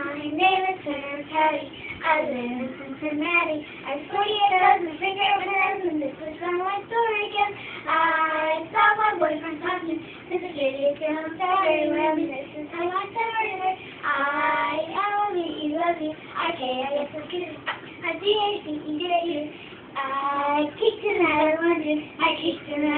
My name is Sarah Patty. I live in Cincinnati. I'm 40 years old, my finger over the nose, and this is from my story again. I saw my boyfriend talking to the video girl very well. This is how my story went. I love you. I guess I'm good. I D-A-C-E-D-A-U. I kicked an I wondered. I kicked an